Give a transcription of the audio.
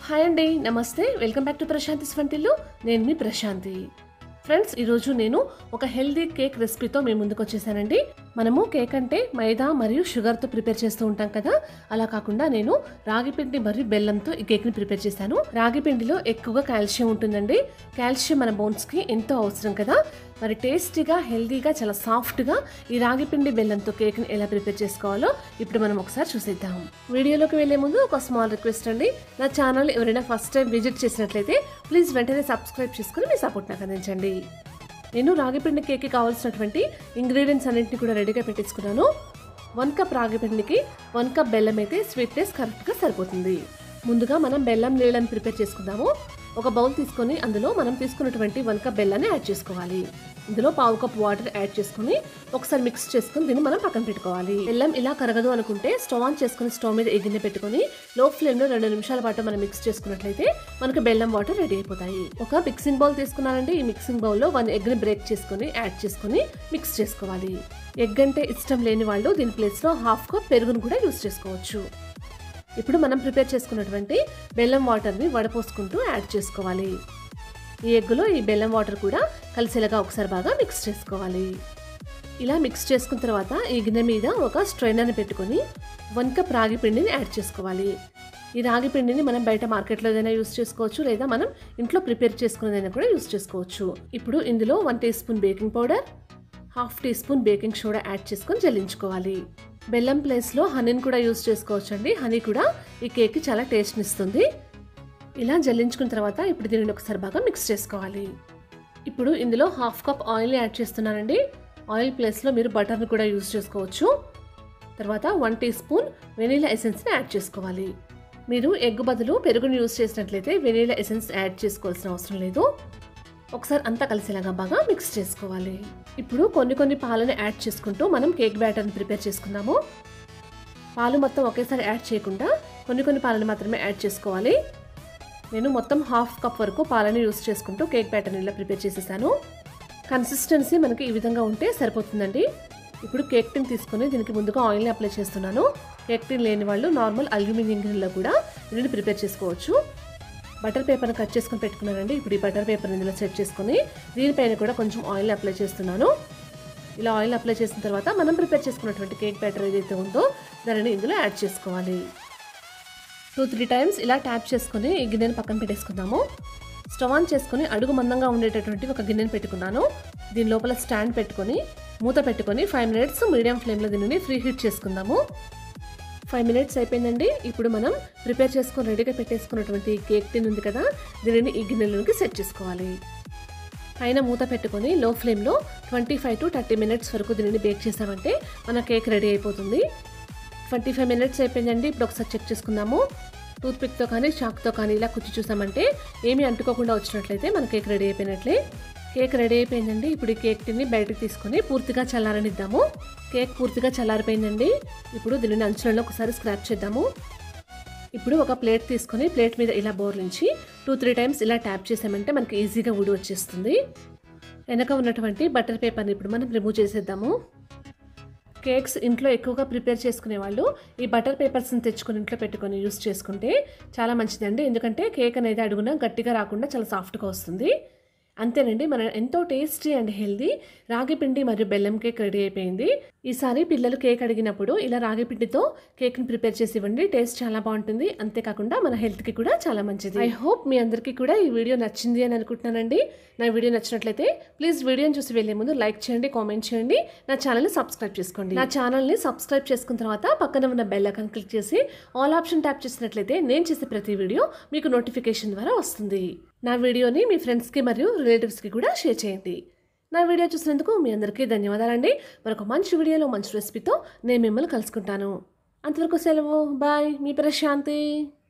Hi అండి, నమస్తే. Welcome back to Prashanthi's వంటిల్లు. నేను మీ ప్రశాంతి. ఫ్రెండ్స్, ఈరోజు నేను ఒక హెల్దీ కేక్ రెసిపీతో మీ ముందుకు వచ్చేసానండి. మనము కేక్ అంటే మైదా మరియు షుగర్తో ప్రిపేర్ చేస్తూ ఉంటాం కదా, అలా కాకుండా నేను రాగి పిండి మరియు బెల్లంతో ఈ కేక్ని ప్రిపేర్ చేశాను. రాగి పిండిలో ఎక్కువగా కాల్షియం ఉంటుందండి. కాల్షియం మన బోన్స్కి ఎంతో అవసరం కదా. మరి టేస్టీగా, హెల్దీగా, చాలా సాఫ్ట్గా ఈ రాగి పిండి బెల్లంతో కేక్ని ఎలా ప్రిపేర్ చేసుకోవాలో ఇప్పుడు మనం ఒకసారి చూసేద్దాం. వీడియోలోకి వెళ్లే ముందు ఒక స్మాల్ రిక్వెస్ట్ అండి. నా ఛానల్ ఎవరైనా ఫస్ట్ టైం విజిట్ చేసినట్లయితే ప్లీజ్ వెంటనే సబ్స్క్రైబ్ చేసుకుని మీ సపోర్ట్ నాకు అందించండి. నేను రాగి పిండి కేక్కి కావాల్సినటువంటి ఇంగ్రీడియంట్స్ అన్నింటినీ కూడా రెడీగా పెట్టించుకున్నాను. 1 కప్ రాగి పిండికి 1 కప్ బెల్లం అయితే స్వీట్నెస్ కరెక్ట్గా సరిపోతుంది. ముందుగా మనం బెల్లం నీళ్ళని ప్రిపేర్ చేసుకుందాము. ఒక బౌల్ తీసుకొని అందులో మనం తీసుకున్నటువంటి 1 కప్ బెల్లాన్ని యాడ్ చేసుకోవాలి. ఇందులో 1/2 కప్ వాటర్ యాడ్ చేసుకుని ఒకసారి మిక్స్ చేసుకుని దీన్ని మనం పక్కన పెట్టుకోవాలి. బెల్లం ఇలా కరగదు అనుకుంటే స్టవ్ ఆన్ చేసుకుని స్టవ్ మీద గిన్నె పెట్టుకుని లో ఫ్లేమ్లో 2 నిమిషాల పాటు మనం మిక్స్ చేసుకున్నట్లయితే మనకు బెల్లం వాటర్ రెడీ అయిపోతాయి. ఒక మిక్సింగ్ బౌల్ తీసుకున్నానండి. ఈ మిక్సింగ్ బౌల్లో 1 ఎగ్ని బ్రేక్ చేసుకుని యాడ్ చేసుకుని మిక్స్ చేసుకోవాలి. ఎగ్ అంటే ఇష్టం లేని వాళ్ళు దీని ప్లేస్లో 1/2 కప్ పెరుగును కూడా యూస్ చేసుకోవచ్చు. ఇప్పుడు మనం ప్రిపేర్ చేసుకున్నటువంటి బెల్లం వాటర్ని వడపోసుకుంటూ యాడ్ చేసుకోవాలి. ఈ ఎగ్గులో ఈ బెల్లం వాటర్ కూడా కలిసేలాగా ఒకసారి బాగా మిక్స్ చేసుకోవాలి. ఇలా మిక్స్ చేసుకున్న తర్వాత ఈ గిన్నె మీద ఒక స్ట్రైనర్ని పెట్టుకొని 1 కప్ రాగి పిండిని యాడ్ చేసుకోవాలి. ఈ రాగి పిండిని మనం బయట మార్కెట్లో ఏదైనా యూస్ చేసుకోవచ్చు, లేదా మనం ఇంట్లో ప్రిపేర్ చేసుకునేదైనా కూడా యూస్ చేసుకోవచ్చు. ఇప్పుడు ఇందులో 1 teaspoon baking powder, 1/2 teaspoon baking soda add చేసుకొని జల్లించుకోవాలి. బెల్లం ప్లేస్లో హనీని కూడా యూస్ చేసుకోవచ్చండి. హనీ కూడా ఈ కేక్కి చాలా టేస్ట్ని ఇస్తుంది. ఇలా జల్లించుకున్న తర్వాత ఇప్పుడు దీనిని ఒకసారి బాగా మిక్స్ చేసుకోవాలి. ఇప్పుడు ఇందులో 1/2 కప్ ఆయిల్ని యాడ్ చేస్తున్నానండి. ఆయిల్ ప్లేస్లో మీరు బటర్ని కూడా యూస్ చేసుకోవచ్చు. తర్వాత 1 టీ స్పూన్ వెనీలా ఎసెన్స్ని యాడ్ చేసుకోవాలి. మీరు ఎగ్ బదులు పెరుగుని యూస్ చేసినట్లయితే వెనీలా ఎసెన్స్ యాడ్ చేసుకోవాల్సిన అవసరం లేదు. ఒకసారి అంతా కలిసేలాగా బాగా మిక్స్ చేసుకోవాలి. ఇప్పుడు కొన్ని పాలను యాడ్ చేసుకుంటూ మనం కేక్ బ్యాటర్ని ప్రిపేర్ చేసుకుందాము. పాలు మొత్తం ఒకేసారి యాడ్ చేయకుండా కొన్ని పాలను మాత్రమే యాడ్ చేసుకోవాలి. నేను మొత్తం 1/2 కప్ వరకు పాలను యూస్ చేసుకుంటూ కేక్ బ్యాటర్ని ఇలా ప్రిపేర్ చేసేసాను. కన్సిస్టెన్సీ మనకి ఈ విధంగా ఉంటే సరిపోతుందండి. ఇప్పుడు కేక్ టిన్ తీసుకుని దీనికి ముందుగా ఆయిల్ని అప్లై చేస్తున్నాను. కేక్ టిన్ లేని వాళ్ళు నార్మల్ అల్యూమినియం గిన్నెలో కూడా దీన్ని ప్రిపేర్ చేసుకోవచ్చు. బటర్ పేపర్ని కట్ చేసుకుని పెట్టుకున్నానండి. ఇప్పుడు ఈ బటర్ పేపర్ని ఇందులో సెట్ చేసుకుని దీనిపైన కూడా కొంచెం ఆయిల్ అప్లై చేస్తున్నాను. ఇలా ఆయిల్ అప్లై చేసిన తర్వాత మనం ప్రిపేర్ చేసుకున్నటువంటి కేక్ బ్యాటర్ ఏదైతే ఉందో దానిని ఇందులో యాడ్ చేసుకోవాలి. 2-3 టైమ్స్ ఇలా ట్యాప్ చేసుకుని ఈ గిన్నెని పక్కన పెట్టేసుకుందాము. స్టవ్ ఆన్ చేసుకుని అడుగు మందంగా ఉండేటటువంటి ఒక గిన్నెని పెట్టుకున్నాను. దీని లోపల స్టాండ్ పెట్టుకొని మూత పెట్టుకొని 5 మినిట్స్ మీడియం ఫ్లేమ్లో దీనిని ఫ్రీ హీట్ చేసుకుందాము. 5 మినిట్స్ అయిపోయిందండి. ఇప్పుడు మనం ప్రిపేర్ చేసుకొని రెడీగా పెట్టేసుకున్నటువంటి కేక్ టిన్ ఉంది కదా, దీనిని ఈ గిన్నెలోకి సెట్ చేసుకోవాలి. పైన మూత పెట్టుకొని లో ఫ్లేమ్లో 25 to 30 మినిట్స్ వరకు దీనిని బేక్ చేసామంటే మన కేక్ రెడీ అయిపోతుంది. 25 మినిట్స్ అయిపోయిందండి. ఇప్పుడు ఒకసారి చెక్ చేసుకుందాము. టూత్పిక్తో కానీ చాక్తో కానీ ఇలా కుచ్చి చూసామంటే ఏమీ అంటుకోకుండా వచ్చినట్లయితే మన కేక్ రెడీ అయిపోయినట్లే. కేక్ రెడీ అయిపోయిందండి. ఇప్పుడు ఈ కేక్ టిన్ని బయటకు తీసుకొని పూర్తిగా చల్లారనిద్దాము. కేక్ పూర్తిగా చల్లారిపోయిందండి. ఇప్పుడు దీనిని అంచులలో ఒకసారి స్క్రాప్ చేద్దాము. ఇప్పుడు ఒక ప్లేట్ తీసుకొని ప్లేట్ మీద ఇలా బోర్లించి 2-3 టైమ్స్ ఇలా ట్యాప్ చేసామంటే మనకి ఈజీగా ఊడి వచ్చేస్తుంది. వెనక ఉన్నటువంటి బటర్ పేపర్ని ఇప్పుడు మనం రిమూవ్ చేసేద్దాము. కేక్స్ ఇంట్లో ఎక్కువగా ప్రిపేర్ చేసుకునే వాళ్ళు ఈ బటర్ పేపర్స్ని తెచ్చుకొని ఇంట్లో పెట్టుకొని యూస్ చేసుకుంటే చాలా మంచిదండి. ఎందుకంటే కేక్ అనేది అడుగున గట్టిగా రాకుండా చాలా సాఫ్ట్గా వస్తుంది. అంతేనండి, మన ఎంతో టేస్టీ అండ్ హెల్దీ రాగి పిండి మరియు బెల్లం కేక్ రెడీ అయిపోయింది. ఈసారి పిల్లలు కేక్ అడిగినప్పుడు ఇలా రాగి పిండితో కేక్ని ప్రిపేర్ చేసి ఇవ్వండి. టేస్ట్ చాలా బాగుంటుంది. అంతేకాకుండా మన హెల్త్కి కూడా చాలా మంచిది. ఐ హోప్ మీ అందరికీ కూడా ఈ వీడియో నచ్చింది అని అనుకుంటున్నానండి. నా వీడియో నచ్చినట్లయితే ప్లీజ్ వీడియోని చూసి వెళ్లే ముందు లైక్ చేయండి, కామెంట్ చేయండి, నా ఛానల్ని సబ్స్క్రైబ్ చేసుకోండి. నా ఛానల్ని సబ్స్క్రైబ్ చేసుకున్న తర్వాత పక్కన ఉన్న బెల్ ఐకాన్ క్లిక్ చేసి ఆల్ ఆప్షన్ ట్యాప్ చేసినట్లయితే నేను చేసే ప్రతి వీడియో మీకు నోటిఫికేషన్ ద్వారా వస్తుంది. నా వీడియోని మీ ఫ్రెండ్స్కి మరియు రిలేటివ్స్కి కూడా షేర్ చేయండి. నా వీడియో చూసినందుకు మీ అందరికీ ధన్యవాదాలండి. మరొక మంచి వీడియోలో మంచి రెసిపీతో నేను మిమ్మల్ని కలుసుకుంటాను. అంతవరకు సెలవు. బాయ్, మీ ప్రశాంతి.